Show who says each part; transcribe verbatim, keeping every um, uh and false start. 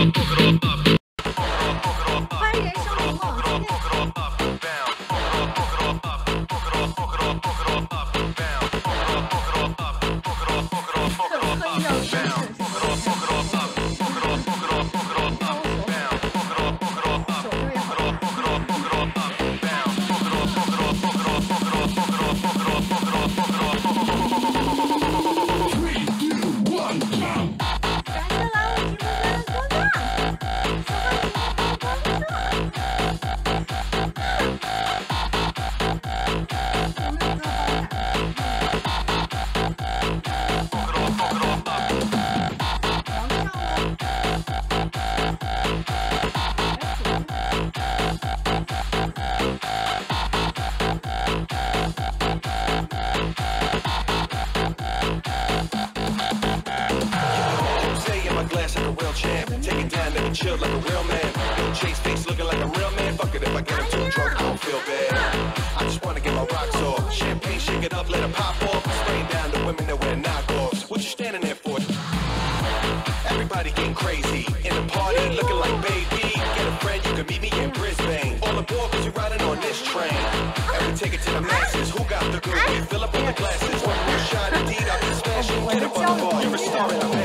Speaker 1: 欢迎人生如梦，特意让深圳。
Speaker 2: Chill like a real man. No chase face looking like a real man. Fuck it if I get him too drunk, I don't feel bad. I just wanna get my rocks off. Champagne, shake it up, let it pop off. Spraying down the women that wear knockoffs. What you standing there for? Everybody getting crazy. In the party, looking like baby. Get a friend, you can meet me in Brisbane. All aboard, cause you're riding on this train. And we take it to the masses. Who got the good? Fill up on the glasses. One more shot, indeed, I'll be smashing. Get up on the bar, you're a star.